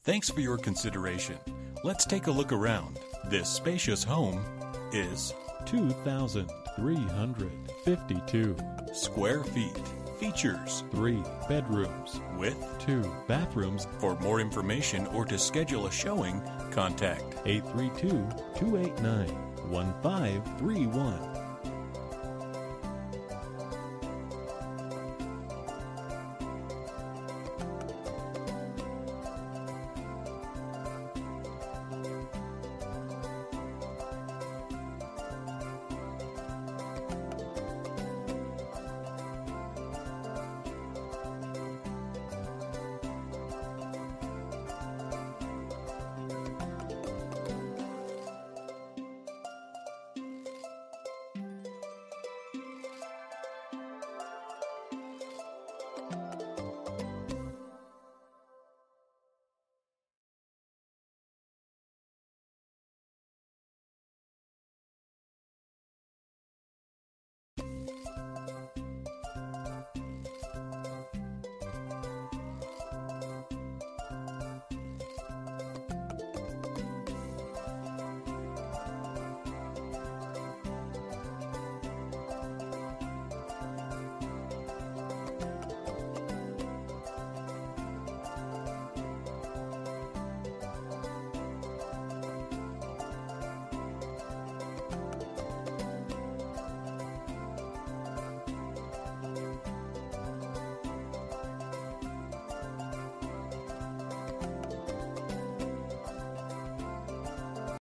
Thanks for your consideration. Let's take a look around. This spacious home is 2,352 square feet. Features 3 bedrooms with 2 bathrooms. For more information or to schedule a showing, contact 832-289-1531.